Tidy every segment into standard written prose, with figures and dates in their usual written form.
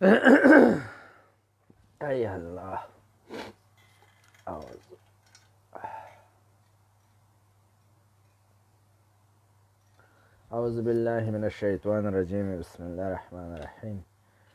ای الله. اعوذ بالله من الشیطان الرجیم. بسم الله الرحمن الرحیم.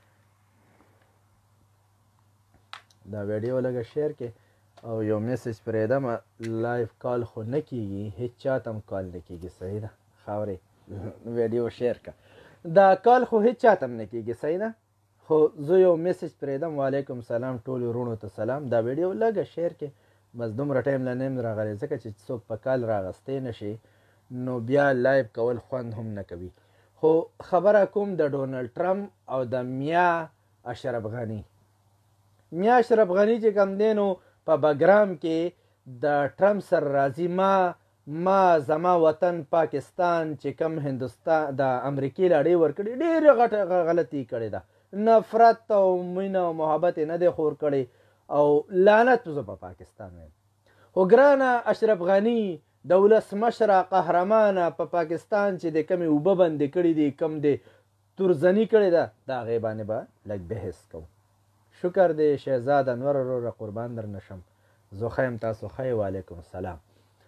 دا ویډیو لږه شیر کې او یو میسج پرېږدم. لایف کال خو نه کېږي، هیڅ چاته هم کال نه کېږي. صحیح ده خاورې ویډیو شیر که. دا کال خو هیڅ چاته هم نه کېږي. صحیح ده، خو زه یو میسج پرېږدم. وعلیکم سلام ټولو وروڼو ته سلام. دا ویډیو لږه شیر کې، بس دومره ټایم لا نیم راغلی، ځکه چې څوک په کال راغستی نه شي نو بیا لایو کول خوند هم نه کوي. خو خبره کوم د ډونالډ ټرمپ او د میا اشرف غني. میا اشرف غني چې کوم دی نو په بګرام کې د ټرمپ سره راځي. ما زما وطن پاکستان چې کوم هندوستان د امریکې لاړې ورکړي، ډېرې غټه غلطي کړې ده. نفرت او مینه او محبت یې نه دی خور کړی او لعنت زه په پاکستان وایم. خو ګرانه اشرف غني د ولسمشره قهرمانه په پاکستان چې د کمې اوبه بندې کړي دي، کم د تورزني کړې ده، د هغې باندې به لږ بحث کوو. شکر دی شهزاد انور وروره، قربان در نشم. زه ښه یم، تاسو ښه یې؟ وعلیکم السلام.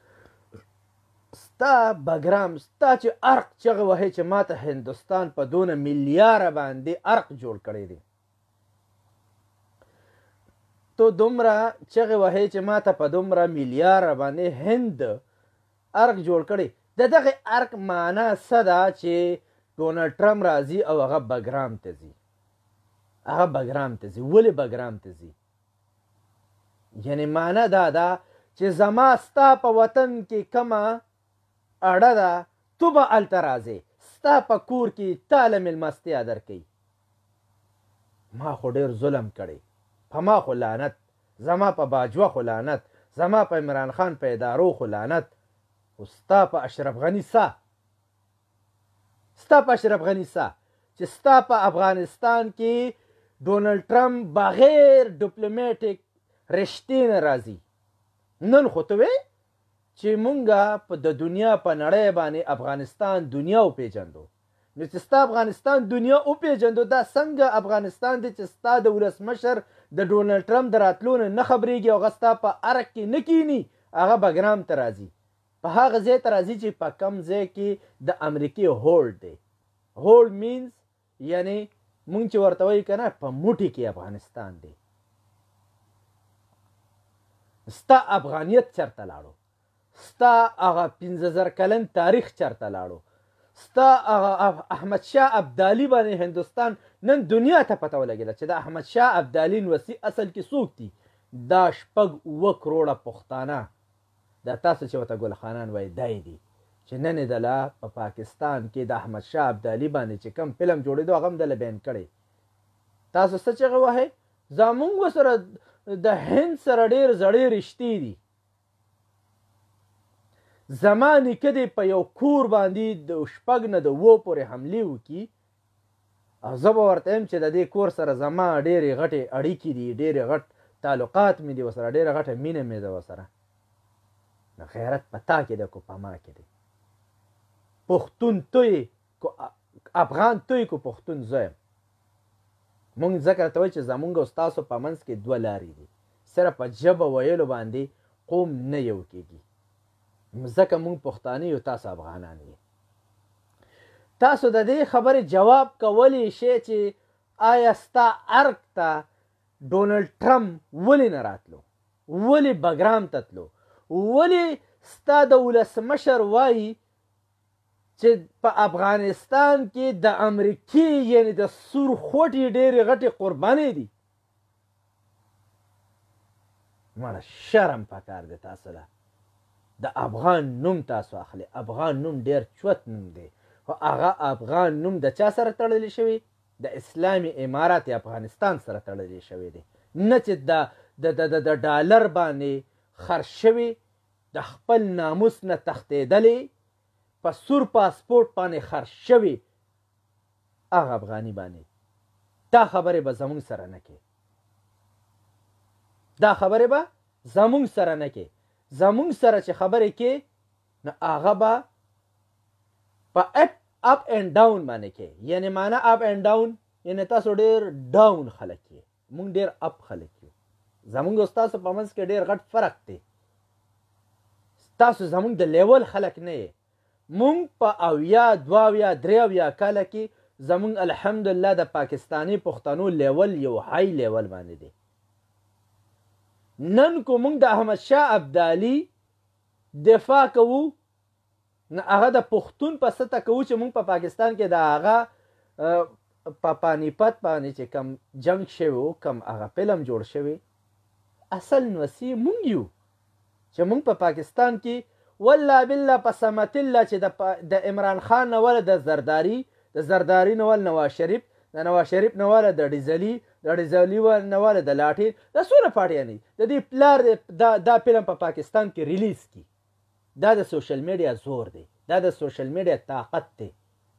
ستا بګرام، ستا چې ارق چغې وهې چې ما ته هندوستان په دونه میلیاره باندې ارق جوړ کړی دی، تو دومره چغې وهې چې ما ته په دومره میلیاره باندې هند ارق جوړ کړی. د دغې ارق معنا څه ده چې ډونالډ ټرمپ راځي او هغه بګرام ته ځي. هغه بګرام ته ځي. ولې بګرام ته ځي؟ یعنې معنا دا ده چې زما ستا په وطن کې کومه اړه ده، تو به هلته راځې، ستا په کور کې تاله مېلمستیا درکوي. ما خو ډېر ظلم کړی، په ما خو لعنت، زما په باجوه خو لعنت، زما په عمران خان په ادارو خو لعنت. خو ستا په اشرف غني څه؟ ستا په اشرف غني څه چې ستا په افغانستان کې ډونالډ ټرمپ بغیر ډیپلوماټیک رشتې نه راځي. نن خو ته وې چې مونږه په د دنیا په نړۍ باندې افغانستان دنیا وپېژندو. نو چې ستا افغانستان دنیا وپېژندو، دا څنګه افغانستان دی چې ستا د ولسمشر د ډونالډ ټرمپ د راتلو نه خبرېږي او هغه ستا په ارق کې نه کیني، هغه بګرام ته راځي، په هغه ځای ته راځي چې په کم ځای کې د امریکې هولډ دی. هولډ مینز یعنی مونږ چې ورته وایو که نه، په موټي کې افغانستان دی. ستا افغانیت چرته لاړو؟ ستا هغه 15,000 کلن تاریخ چرته لاړو؟ ستا هغه احمدشاه ابدالي باندې هندوستان نن دنیا ته پته ولګېده چې د احمدشاه ابدالي نوسي اصل کې څوک دي؟ دا 6.7 کروړه پښتانه، دا تاسو چې ورته ګل خانان وایي، دی دي چې نن یې دله په پاکستان کې د احمدشاه ابدالي باندې چې کوم فلم جوړېدو هغه هم دله بین کړی. تاسو څه چغې وهئ؟ زمونږ ورسره د هند سره ډېر زړې رشتې دي. زما نیکه دی په یو کور باندې د 6 نه د 7 پورې حملې وکړي او زه به ورته یم چې د دې کور سره زما ډېرې غټې اړیکې دي، ډېرې غټ تعلقات مې دي ورسره، ډېره غټه مینه مې ده ورسره. نو غیرت په تا کې ده که په ما کې دی؟ پښتون توی که افغان توی که پښتون زه یم. مونږ ځکه راته وایي چې زمونږ او ستاسو په منځ کې 2 لارې دي. صرف په ژبه ویلو باندې قوم نه یو کېږي، ځکه مونږ پښتانه یو، تاسو افغانان یې. تاسو د دې خبرې جواب کولی شئ چې آیا ستا ارق ته ډونالډ ټرمپ ولې نه راتلو؟ ولې بګرام ته تلو؟ ولې ستا د ولسمشر وایي چې په افغانستان کې د امریکې یعنې د سور خوټې ډېرې غټې قربانۍ دي؟ مړه شرم پکار دی تاسو له. د افغان نوم تاسو اخلي، افغان نوم ډېر چوت نوم دی، خو هغه افغان نوم د چا سره تړلی شوی؟ د اسلامي امارات افغانستان سره تړلی شوی دی، نه چې د ډالر باندې خرج شوی، د خپل ناموس نه تښتېدلی، په سور پاسپورټ باندې خرج شوی هغه افغاني باندې. دا خبرې به زمونږ سره نه کې، دا خبرې به زمونږ سره نه کې. زمونږ سره چې خبرې کې نو هغه به په اپ اینډ ډاون باندې کې، یعنی معنا اپ اینډ ډاون یعنې تاسو ډېر ډاون خلک یې، موږ ډېر اپ خلک یو. زموږ او ستاسو په منځ کې ډېر غټ فرق دی. تاسو زموږ د لیول خلک نه یې. موږ په 80 82 83 کاله کې زموږ الحمدلله د پاکستاني پښتنو لیول یو های لیول باندې دی. نن کو موږ د احمد شاه ابدالي دفاع کوو، هغه د پښتون په سطح کوو چې موږ په پاکستان کې د هغه په پانیپت باندې چې کم جنگ شوی و، کم هغه فلم جوړ شوی، اصل نوسی موږ یو چې موږ په پاکستان کې والله بالله په سمت الله چې د عمران خان نه ولا د زرداری نه ولا نواز شریف، د نواز شریف نه ولا د ډیزلي، د ډیزلي نه ولا د لاټین، د څونه پارټیانې د دې پلار دا فلم په پاکستان کې ریلیز کی. دا د سوشل میډیا زور دی، دا د سوشل میډیا طاقت دی.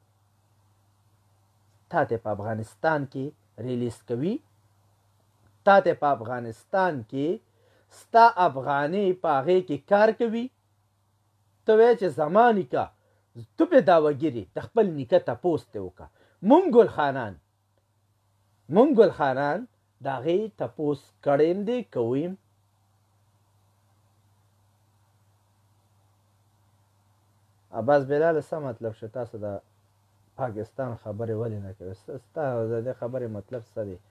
تا ته په افغانستان کې ریلیز کوي، تا ته په افغانستان کې ستا افغاني په هغې کې کار کوي. ته وایې چې زما نیکه، تو پې دعوهګیرې د خپل نیکه تپوس ته وکړه. مونږ ګل خانان د هغې تپوس کړی دی، کویم. عباس بلاله څه مطلب شو؟ تاسو د پاکستان خبرې ولې نه کوي؟ ستا د دې خبرې مطلب څه دی؟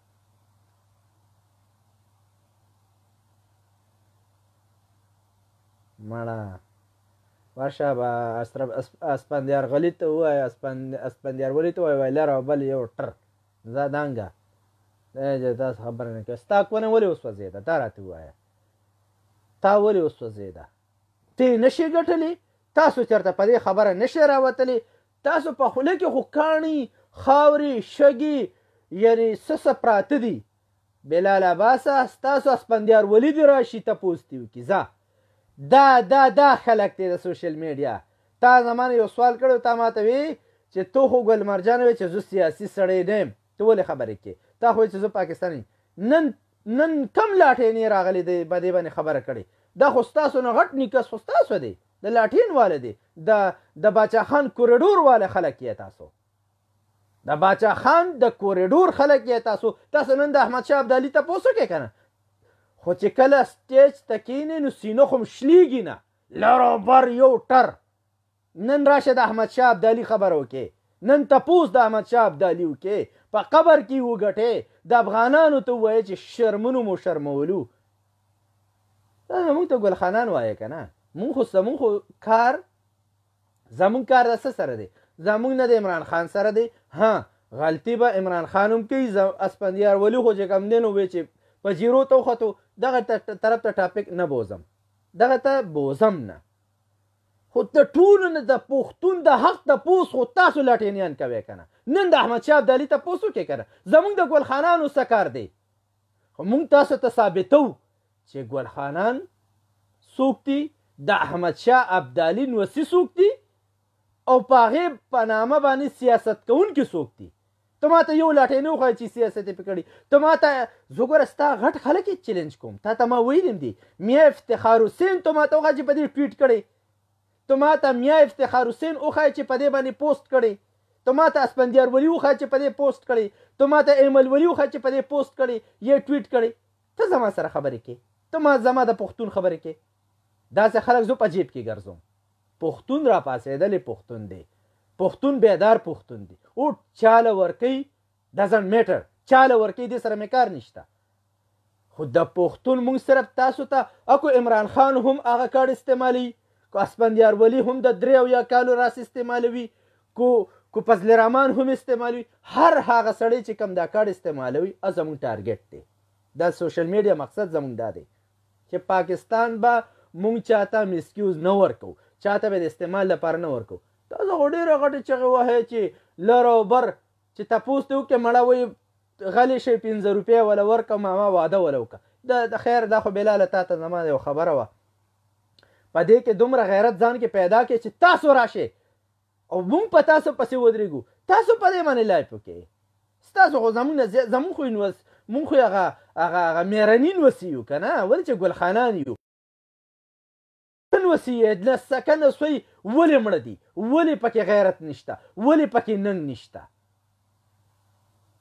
مړه ورشه به اسپندیار غلي ته ووایه، اسپندیار ولي ته ووایه لر او بل یو ټر زادانګه تاسو خبره نه کوي. ستا کونه ولې وسوځېده؟ دا راته ووایه، تا ولې وسوځېده؟ ته یې نشې ګټلی؟ تاسو چېرته په دې خبره نشئ راوتلی؟ تاسو په خوله کې خو کاڼي، خاورې، شګې یعنې څه پراته دي. بلال عباسه ستاسو اسپندیار ولي دې راشي تپوس دې وکړي. ځه دا خلک دی د سوشل میډیا. تا زما نه یو سوال کړی، تا ما ته وی چې تو خو ګل مرجان وی چې زه سیاسي سړی نه یم، ته ولې خبرې کوې؟ تا خو چې زه پاکستاني. نن کم لاټینې راغلی دی په دې باندې خبره کړې؟ دا خو ستاسو نه غټ نیکس خو ستاسو دی، د لاټین واله دی، د باچا خان کوریډور واله خلک یې تاسو، د باچا خان د کوریډور خلک یې تاسو. تاسو نن د احمد شاه ابدالي تپوس وکړئ که نه؟ خو چې کله سټیج ته کښېنې نو سینه خو شلیږي نه، لر او بر یو ټر. نن راشه د احمد شاه ابدالي خبره وکړې، نن تپوس د احمد شاه ابدالي وکړې، په قبر کې وګټې، د افغانانو ته ووایې چې شرمونو مو شرمولو. دا زمونږ ته ګلخانان وایه که نه؟ مونږ خو کار، زمونږ کار د څه سره دی؟ زمونږ نه د عمران خان سره دی. ها غلطي به عمران خان هم کوي، اسپندیار ولي خو چې کم دی نو وایي چې په جیرو ته وختو، دغه طرف ته ټاپک نه بوزم، دغه ته بوزم نه. خو د ټولو نه د پښتون د حق تپوس خو تاسو لاټینیان کوئ که نه؟ نن د احمد شاه ابدالي تپوس وکړئ که نه؟ زمونږ د ګلخانانو څه کار دی؟ خو مونږ تاسو ته ثابتو چې ګلخانان څوک دي، د احمد شاه ابدالي نوسي څوک دي، او په هغې په نامه باندې سیاست کوونکي څوک دي. ته ما ته یو لاټیني وښایه چې سیاست یې پې کړي. ته ما ته زه ګوره ستا غټ خلک یې چیلنج کوم، تا ته ما ویلیم دي میاں افتخار حسین ته ما ته وښایه چې په دې ټویټ کړی، ته ما ته میاں افتخار حسین وښایه چې په دې باندې پوسټ کړی، ته ما ته اسپندیار ولي وښایه چې په دې پوسټ کړی، ته ما ته ایمل ولي وښایه چې په دې پوسټ کړی یا ټویټ کړی. ته زما سره خبرې کوې، ته زما د پښتون خبرې کوې. داسې خلک زه په جیب کې ګرځوم. پښتون را پاسېدلی پښتون دی، پښتون بیدار پښتون دی. او چاله ورکوي ډزنټ میټر، چاله ورکوي دې سره مې کار نشته. خو د پښتون مونږ صرف تاسو ته اکو عمران خان هم هغه کارډ استعمالوي، کو اسپندیار ولي هم د 3 او یا کالو راس استعمالوي، کو فضل الرحمن هم استعمالوي. هر هغه سړی چې کم دا کارډ استعمالوي زمونږ ټارګټ دی. دا سوشل میډیا مقصد زمونږ دا دی چې پاکستان به مونږ چاته مسکیوز نه ورکو، چاته به د استعمال لپاره نه ورکو. تاسو خو ډېرې غټې چغې وهئ چې لر او بر چې تپوس ته وکړې مړه وایي غلی شئ 15 روپۍ وله ورکړه ما واده وله وکړه. د خیر دا خو بلاله تا ته زما یو خبره وه، په دې کې دومره غیرت ځان کې پیدا کړئ چې تاسو راشئ او مونږ په تاسو پسې ودرېږو، تاسو په دې باندې لایف وکړئ. ستاسو خو زمونږ خو مونږ خو هغه میرنین وسي یو که نه، ولې چې ګلخانان یو وسي نه سکنه سوی. ولې مړه دي؟ ولې پکې غیرت نشته؟ ولې پکې ننګ نشته؟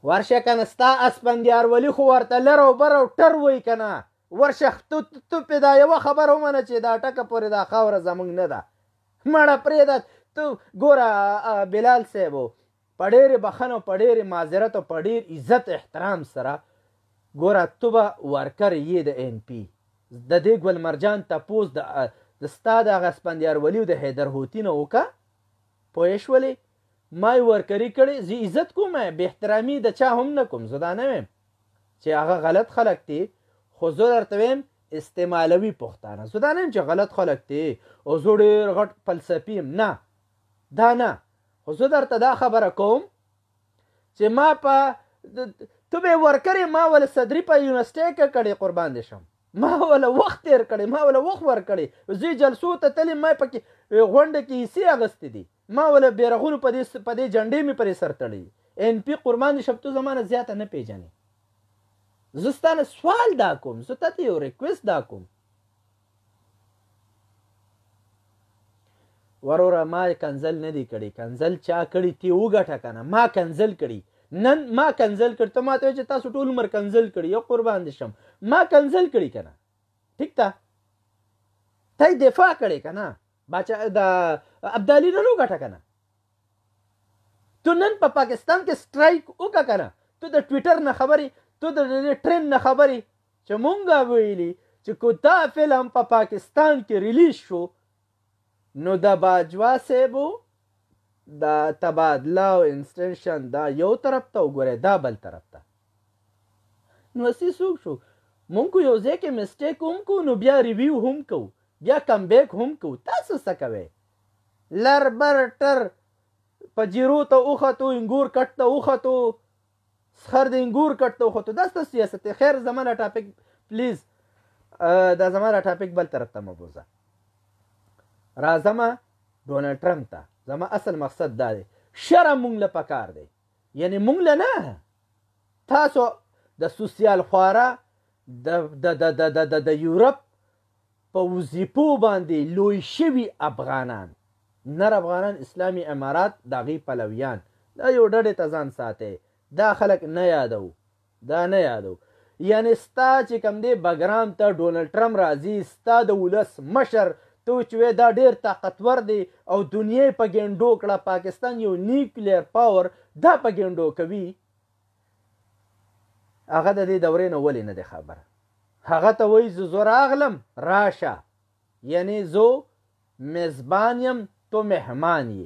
ورشه کنه ستا اسفندیارولي خو ورته لر او بر او ټر وایي که نه ورشه تو پې دا یوه خبره ومنه چې دا ټکه پورې دا خاوره زموږ نه ده مړه پرېږده ته ګوره بلال صاحب په ډېرې بخښنه او په ډېرې معذرت او په ډېر عزت احترام سره ګوره تو به ورکر یې د این پي د دې ګل مرجان تپوس د ستا د هغه اسفندیارولي او د حیدر هوتي نه وکړه پوه شولې ما یې ورکري کړې زه عزت کوم بې احترامي د چا هم نه کوم زه دا نه ویم چې هغه غلط خلک دي خو زه درته ویم استعمالوي پښتانه زه دا نه یم چې غلط خلک دي او زه ډېر غټ فلسفي یم نه دا نه خو زه درته دا خبره کوم چې ما په تو به یې ورکړې ما ول صدري په یونیورسټۍ کې کړې قربان دې شم ما ولا وخت تیر کړی ما ولا وخت ورکړی زه جلسو ته تلم ما پکې غونډه کې حصې اخیستې دي ما ولا بیرغونو په دې جنډې مې پرې سر تړلی این پي قربان دې شم تو زمانه زیاته نه پیژنې زه ستا نه سوال دا کوم زه تا ته یو ریکویسټ دا کوم وروره ما کنزل نه دی کړی کنزل چا کړي تی وګټه که نه ما کنزل کړي نن ما کنزل کړي ته ماته چې تاسو ټول عمر کنزل کړي یو قربان دې شم ما کنزل کړي که نه ټیک ده ته یې دفاع کړې که نه باچا د ابدالي نن وګټه که نه تو نن په پاکستان کې سټرایک وکړه که نه تو د ټویټر نه خبرې تو د ټرین نه خبرې چې مونږه ویلي چې کو دا فلم په پاکستان کې ریلیز شو نو د باجوا صاحبو دا تبادله او انسټنشن دا یو طرف ته وګورئ دا بل طرف ته نو اسی څوک شو مونږ کو یو ځای کې مسټیک هم کوو نو بیا ریویو هم کوو بیا کم بیک هم کوو تاسو څه کوئ لر بر ټر په جیرو ته وختو انګور کټ ته وختو سخر د انګور کټ ته وختو دا ستاسو سیاست دی خیر زما له ټاپک پلیز دا زما له ټاپک بل طرف ته مه بوځه راځمه ډونالډ ټرمپ ته زما اصل مقصد دا دی شرم مونږ له پکار دی یعنی مونږ له نه تاسو د سوسیال خواره د یورپ په وظیفو باندې لوی شوي افغانان نر افغانان اسلامي امارات د هغې پلویان دا یو ډډې ته ځان ساتئ دا خلک نه یادو دا نه یادو یعنی ستا چې کوم دی بګرام ته ډونالډ ټرمپ راځي ستا د ولس مشر تو چې دا ډېر طاقتور دی او دنیا په ګنډو کړه پاکستان یو نیوکلیر پاور دا په ګنډو کوي هغه د دې دورې نه ولې نه دی خبره هغه ته وایي زه راغلم راشه یعنی زه میزبان یم تو مهمان یې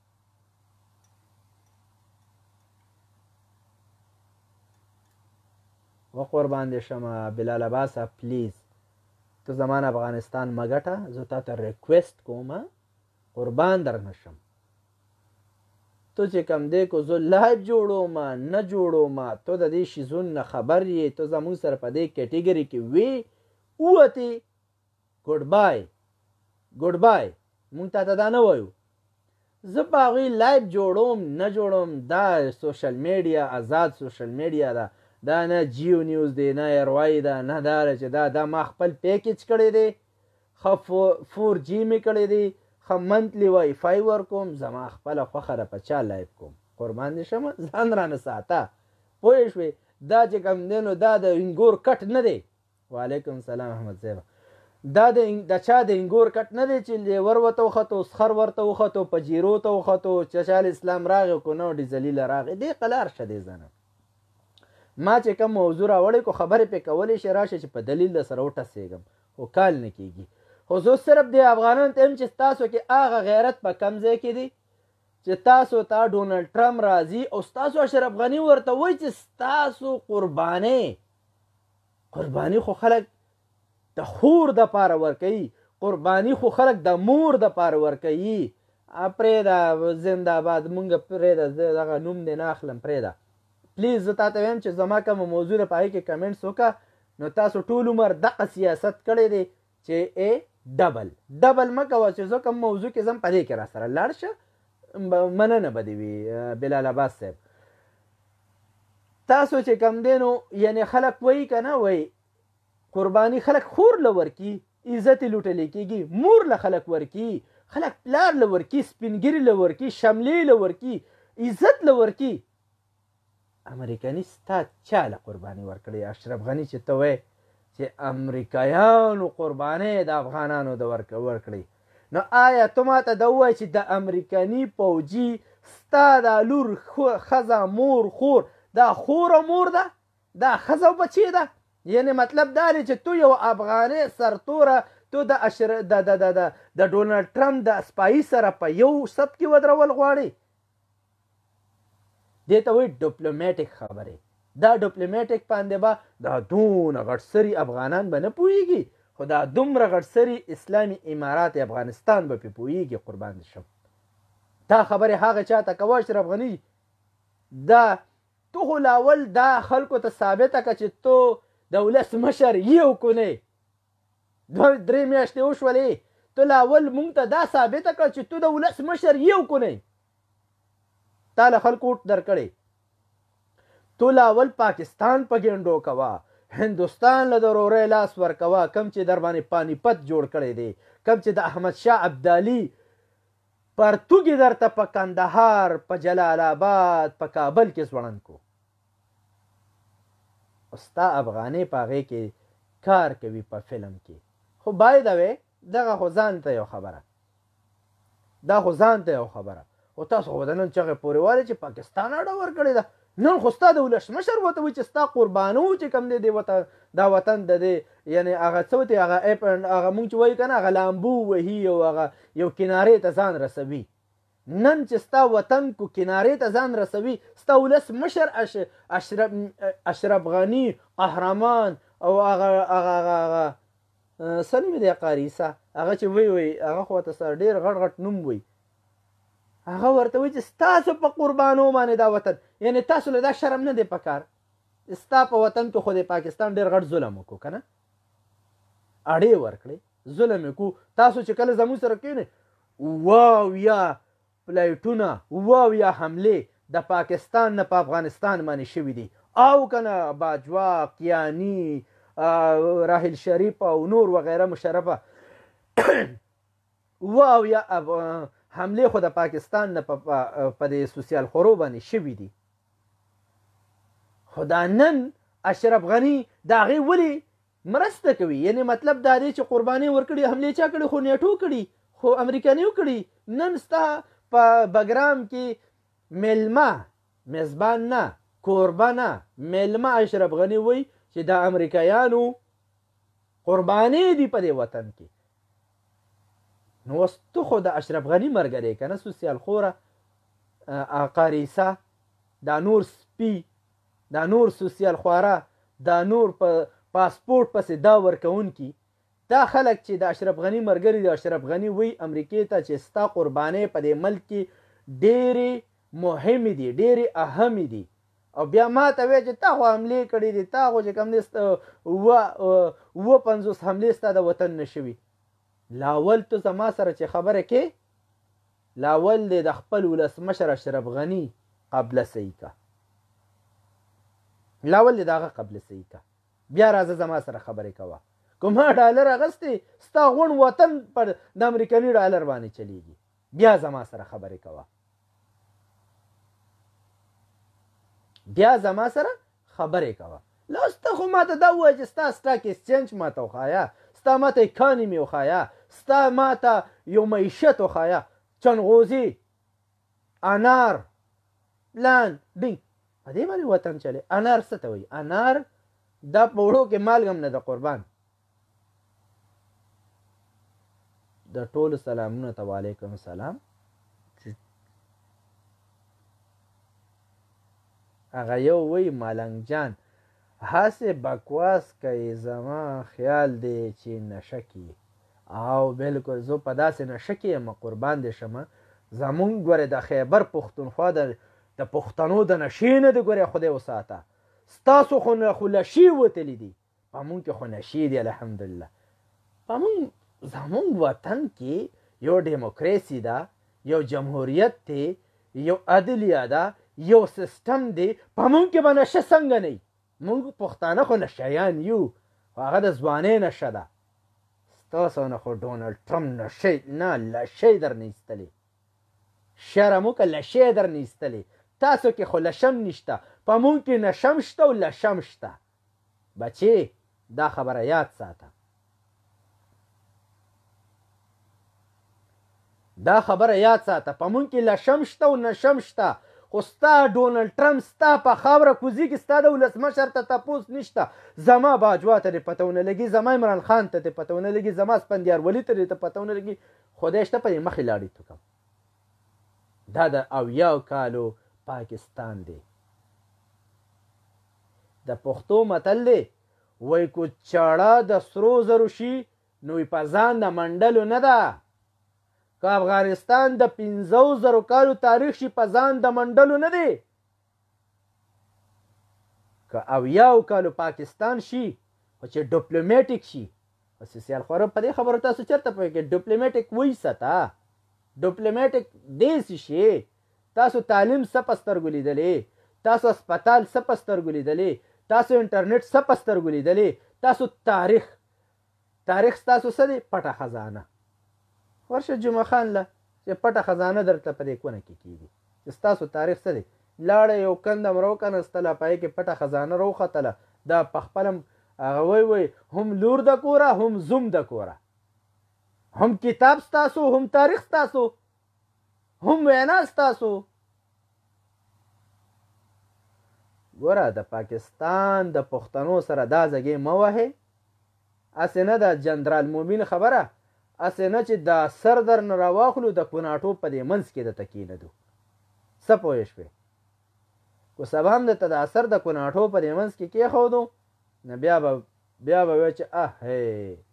و قربان دې شمه بلال عباسه پلیز تو زمان افغانستان مګټه زه تا ته ریکویسټ کوم قربان در نشم تو چې کم دی کو زه لایف جوړوم نه جوړوم تو د دې شیزون نه خبر یې تو زموږ سره په دې کیټګري کې وی ووتې ګډ بای مونږ ته دا نه وایو زه په هغوی لایف جوړوم نه جوړوم دا سوشل میډیا آزاد سوشل میډیا ده دا نه جیو نیوز دی نه ایروای ده نه دا چې دا ما خپل پیکیج کړی دی ښه 4G مې کړی دی ښه منتلی وای فای ورکوم زما خپله خوښه ده په چا لایف کوم قربان دې شمه ځان رانه ساته پوه شوې دا چې کوم دی نو دا د انګور کټ نه دی وعلیکم سلام احمد صاحب دا د چا د انګور کټ نه دی چې لیور ورته وختو سخر ورته وختو په جیرو ته وختو چشال اسلام راغی کو نو ډیزلیله راغی دې قلار شه دی زنه ما چې کوم موضوع راوړی کو خبرې پې کولی شي راشه چې په دلیل در سره وټسېږم خو کال نه کېږي خو زه صرف د افغانانو ته یم چې ستاسو کې هغه غیرت په کم ځای کې دی چې تاسو ته ډونالډ ټرمپ راځي او ستاسو اشرف غني ورته وایي چې ستاسو قرباني خو خلک د خور د پاره ورکوي قرباني خو خلک د مور د پاره ورکوي پرېږده زندهباد مونږ پرېږده زه دغه نوم دې نه اخلم پرېږده پلیز زه تا ته وایم چې زما کومه موضوع ده په هغې کې کمنټس وکړه نو تاسو ټول عمر دغه سیاست کړی دی چې ډبل مه کوه چې زه کوم موضوع کې ځم په دې کې را سره لاړ شه مننه به دې وي بلال عباس صاحب تاسو چې کوم دی نو یعنې خلک وایي که نه وایي قرباني خلک خور له ورکي عزت یې لوټلی کېږي مور له خلک ورکي خلک پلار له ورکي سپینګري له ورکي شملې له ورکي عزت له ورکي امریکایي ستا چاله قرباني ورکړې؟ اشرف غني چې ته وایې چې امریکایانو قربانۍ د افغانانو د ورکړې، نو آیا ته ماته دا ووایه چې د امریکایي پوجي ستا دا لور ښځه مور خور دا خور او مور ده، دا ښځه او بچی ده؟ یعنی مطلب دا دی چې تو یو افغاني سرتوره تو د ډونالډ ټرمپ د سپایي سره په یو سب کې ودرول غواړي؟ دې ته وایي ډیپلوماټیک خبرې. دا ډیپلوماټیک باندې به دا دونه غټسري افغانان به نه پوهېږي، خو دا دومره غټسري اسلامي امارات افغانستان به پې پوهېږي. قربان شم دا خبرې هغه چا ته کوه اشرف غني. دا تو خو لاول دا خلکو ته ثابته که چې تو د ولس مشر یو کو نه، 2-3 میاشتې وشولې، تو لاول مونږ ته دا ثابته کړه چې تو د ولس مشر یو کو نه، تا له خلکو اوټ درکړی. تو لاول پاکستان په ګنډو کوه، هندوستان له ضروري لاس ورکوه، کم چې در باندې پانی پت جوړ کړی دی، کم چې د احمد شاه ابدالي پرتوګې درته په کندهار، په جلال آباد، په کابل کې ځوړند کو. ستا افغانۍ په هغې کې کار کوي په فلم کې. خو باید وی دغه خو ځان ته یو خبره، دا خو ځان ته یو خبره. خو تاسو خو د نن چغې پورې وایئ چې پاکستان اډه ورکړې ده. نن خو ستا د ولسمشر ورته وایي چې ستا قربانو چې کوم دی دا وطن د دی، یعنی هغه څه ورته هغه مونږ چې وایو که نه هغه لامبو وهي او هغه یو کنارې ته ځان رسوي. نن چې ستا وطن کو کنارې ته ځان رسوي، ستا ولسمشر اشرف غني قهرمان او هغه څه نوم دی قاریسه، هغه چې وایي هغه خو ورته سره ډېر غټ غټ نوم وایي، هغه ورته وایي چې ستاسو په قربانو باندې دا وطن، یعنی تاسو له دا شرم نه دی پکار. ستا په وطن کې خو د پاکستان ډېر غټ ظلم وکړو که نه، اړې ورکړې، ظلم یې کو. تاسو چې کله زموږ سره کښېنئ، اویا فلایټونه، اویا حملې د پاکستان نه په افغانستان باندې شوي دي، او که نه باجوا، کیاني، راحل شریف او نور وغیره مشرفه اویا حملې خو د پاکستان نه په د سوسیال خورو باندې شوي دي. خو دا نن اشرف غني د هغې ولې مرسته کوي؟ یعنی مطلب دا دی چې قربانۍ ورکړي، حملې چا کړي؟ خو نیټو کړي، خو امریکایانو کړي. نن ستا په بګرام کې میلمه، میزبان نه، کوربه نه، میلمه اشرف غني وایي چې د امریکایانو قربانۍ دي په دې وطن کې. نو اوس تو خو د اشرف غني ملګری که نه، سوسیال خوره قاریسه، دا نور سپي، دا نور سوسیال خواره، دا نور په پاسپورټ پسې دا ورکوونکي، دا خلک چې د اشرف غني ملګري دي. اشرف غني وایي امریکې ته چې ستا قربانۍ په دې ملک کې ډېرې مهمې دي، ډېرې اهمې دي، او بیا ما ته وایي چې تا خو حملې کړي دي، تا خو چې کوم دی 50 حملې ستا د وطن نه شوي. لاول تو زما سره چې خبره کې، لاول دې د خپل ولسمشر اشرف غني قبله صحیح کا، لاول دې د هغه قبله صحیح کا، بیا راځه زما سره خبرې کوه. کومه ډالر اغستې ستا غون وطن پر د امریکایي ډالر باندې چلیږي، بیا زما سره خبرې کوه، بیا زما سره خبرې کوه. لاس ته خو ما ته دا ووایه چې ستا سټاک ایکسچینج ما ته وښایه، ستا ما ته اکانمي وښایه، ستا ما ته یو معیشت وښایه، چنغوزي، انار، لان ډینګ، په دې باندې وطن چلی. انار څه ته وایي؟ انار دا په وړو کې مالګم نه ده قربان. د ټولو سلامونه ته وعلیکم السلام. هغه یو وایي ملنګ جان هسې بکواس کوي، زما خیال دی چې نشه کي. او بالکل زه په داسې نشه کې یم قربان دې شمه. زمونږ ګورې د خیبر پښتونخوا د پښتنو د نشې نه دی ګورې خدای وساته. ستاسو خو نشې وتلي دي، په مونږ کې خو نشې دي الحمدلله. په مونږ زمونږ وطن کې یو ډیموکراسي ده، یو جمهوریت دی، یو عدلیه ده، یو سیستم دی. په مونږ کې به نشه څنګه نه وي؟ مونږ پښتانه خو نشیان یو، خو هغه د ځوانۍ نشه ده. ستاسو نه خو ډونالډ ټرمپ نشې نه لشې در نه ایستلې، شرم وکړه لشې در نه ایستلې. تاسو کې خو لشم نشته، په په مونږ کې نشم شته او لشم شته. بچې دا خبره یاد ساته، دا خبره یاد ساته، په مونږ کې لشم شته او نشم شته. خو ستا ډونلډ ټرمپ ستا په خاوره کوزي کې ستا د ولسمشر ته تپوس نشته. زما باجوا ته دې پته ونه لګي، زما عمران خان ته دې پته ونه لګي، زما اسفندیار ولي ته دې پته ونه لګي. خدای شته په دې مخې لاړې توکم. دا د 70 کالو پاکستان دی. د پښتو متل دی وای کو چاړه د سرو زرو شي نو په ځان د منډلو نه ده. که افغانستان د 500 کالو تاریخ شي په ځان د منډلو نه دی. که 70 کالو پاکستان شي خو چې ډیپلوماټیک شي. بس سیال خور په دې خبرو تاسو چرته پوهیږئ ډیپلوماټیک وایي ستا ډیپلوماټیک داسې شي. تاسو تعلیم څه په سترګو لیدلی، تاسو اسپتال څه په سترګو لیدلی، تاسو انټرنیټ څه په سترګو لیدلی، تاسو تاریخ ستاسو څه دی؟ پټه خزانه. ورشه جمعه خان له چې پټه خزانه درته په دې کونه کې کیږي چې ستاسو تاریخ څه دی. لاړه یو کندم روکنستله پای کې پټه خزانه روختله. دا پخپلم هغه وای هم لور د کوره هم زوم د کوره، هم کتاب ستاسو هم تاریخ ستاسو هم وینا ستاسو. ګوره د پاکستان د پښتنو سره دا ځګې مه وهې. هسې نه د جنرال مومن خبره، هسې نه چې دا سر در نه راواخلو د کوناټو په دې منځ کې درته کېنږدو. څه پوه شوې؟ کو سبا هم درته د اثر د کوناټو په دې منځ کې کېښودو نو بیا به وایي چې هی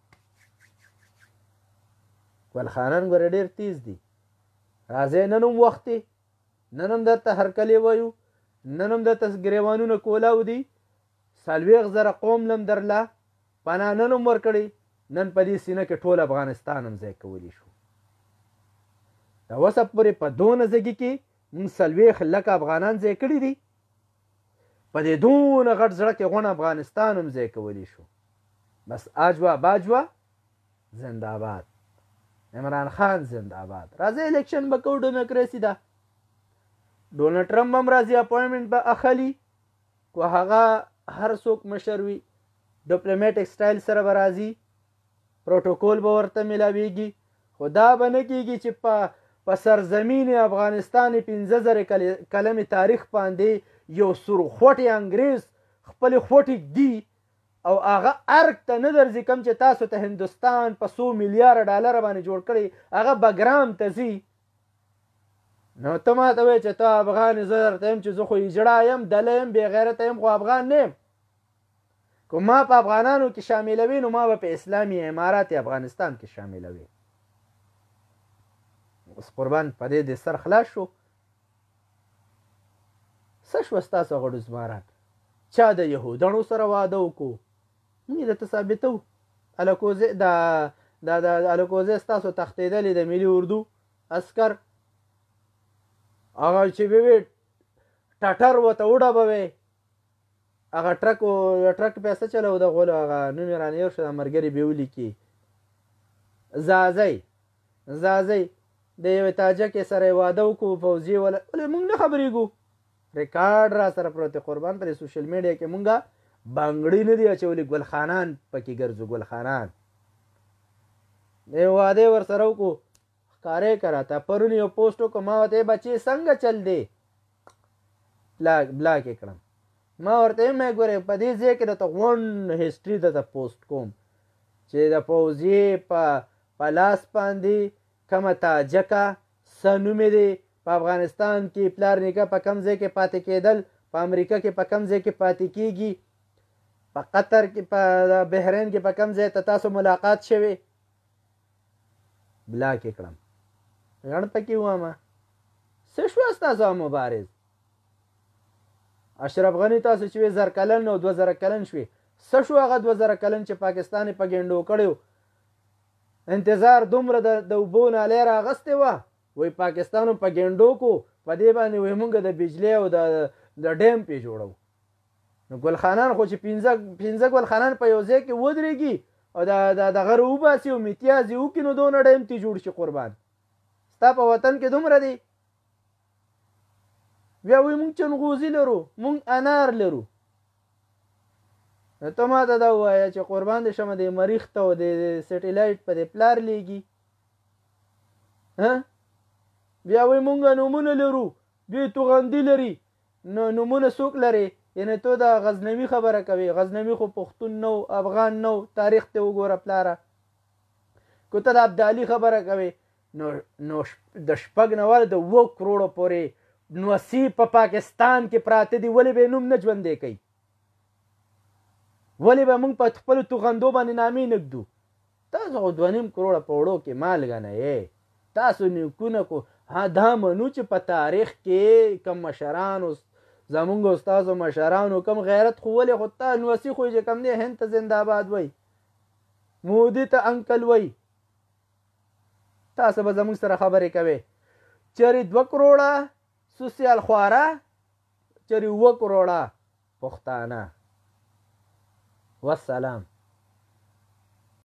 ګلخانان ګوره ډېر تیز دي. راځئ نن هم وخت دی، نن هم درته هرکلې وایو، نن هم درته ګریوانونه کولاو دي. 40,000 قوم لم درله پناه نن هم ورکړې. نن په دې سینه کې ټول افغانستان هم ځای کولی شو. د اوسه پورې په دونه ځګي کې موږ 40 لکه افغانان ځای کړي دي. په دې دونه غټ زړه کې غونه افغانستان هم ځای کولی شو. بس اجوا باجوا زنده باد، عمران خان زنده باد. راځي الیکشن به کوو، ډیموکراسي ده. ډونلډ ټرمپ هم راځي اپوینټمنټ به اخلي. کو هغه هر څوک مشر وي ډیپلوماټیک سټایل سره به راځي، پروتوکول به ورته ملاویږي. خو دا به نه کېږي چې په سرزمین افغانستان 15,000 کلمې تاریخ باندې یو سرخوټی انګریز خپل خوټې ږدي او هغه ارګ ته نه درځي. کوم چې تاسو ته هندوستان په 100 میلیارډ ډالر باندې جوړ کړی هغه بګرام ته ځي. نو ته ماته وایې چې ته افغان یې، زه درته یم چې زه خو اجړا یم، دله یم، بې غیرته یم، خو افغان نه یم. که ما په افغانانو کې شاملوي نو ما به په اسلامي امارات افغانستان کې شاملوي. اوس قربان په دې د سر خلاص شو. څه شوه ستاسو غړو زماران؟ چا د یهودانو سره واده وکړو؟ موږ درته ثابتو. الکوزی ستاسو تښتېدلې د ملي اردو عسکر هغه چې به وي ټټر ورته وډبوي. هغه ټرک پیسه چلو د غولو هغه نوم یې رانه یو شو د ملګري به ولیکي زازی د یوې تاجکې سره یې واده وکړو فوزي ولې موږ نه خبرېږو. ریکارډ را سره پروت دی قربان. په سوشل میډیا کې مونږه بنګړي نه دی اچولي، ګلخانان پکې ګرځو. ګلخانان د واده ورسره وکړو ښکارې کراته. پرون یو پوسټ وکړو ما ورته بچې څنګه چل دی بلاک یې کړم. ما ورته مې ګورې په دې ځای کې درته غونډ هسټري درته پوسټ کوم چې د پوځي په لاس باندې کومه تاجکه څه نومې دی، په افغانستان کې پلار نیکه په کم ځای کې پاتې کېدل، په امریکا کې په کم ځای کې پاتې کېږي، په قطر کې په بحرین کې په کم ځای ته تاسو ملاقات شوي. بلاک یې کړم. غړ پکې وامه څه شوه ستاسو مبارز؟ اشرف غني تاسو چې 1000 کلن او 2000 کلن شوي، څه شو هغه 2000 کلن چې پاکستان په ګنډو کړیو؟ انتظار دومره د اوبو نالۍ راغستې وه، وای پاکستان په ګنډو کو په دې باندې وای مونږ د بجلی او د ډیم پې جوړو. نو ګلخانان خو چې 15 ګلخانان په یو ځای کې ودرېږي او د غره وباسي او میتیازي وکړي نو دونه ډیم تی جوړ شي. قربان ستا په وطن کې دومره دی؟ بیا وایي موږ چنغوزي لرو موږ انار لرو. نو ته ما ته دا ووایه چې قربان دې شمه د مریخ ته او د سټیلایټ په دې پلار لیږي. بیا وایي موږ نومونه لرو دوی توغندي لري. نو نومونه څوک لري؟ یعنې تو دا غزنوي خبره کوي. غزنوي خو پښتون نو افغان نو. تاریخ ته وګوره پلاره. که ته د ابدالي خبره کوي نو د 6 نه ور د 7 کروړو پورې نوسي په پاکستان کې پراته دي. ولې به نوم نه ژوندی کوي؟ ولې به موږ په خپلو توغندو باندې نامې نږدو؟ تاسو خو 2.5 کروړه په وړو کې مالګه یې. تاسو نیکونه کو دا منو چې په تاریخ کې کم مشرانو زمونږ استادو مشرانو کم غیرت خو ولې خو تا نوسي خو چې کم دی هند ته زنده‌باد وای مودي ته انکل وای. تاسو به زمونږ سره خبرې کوئ چېرې 2 کروړه سوسیال خواره چېرې 7 کروړه پښتانه. والسلام.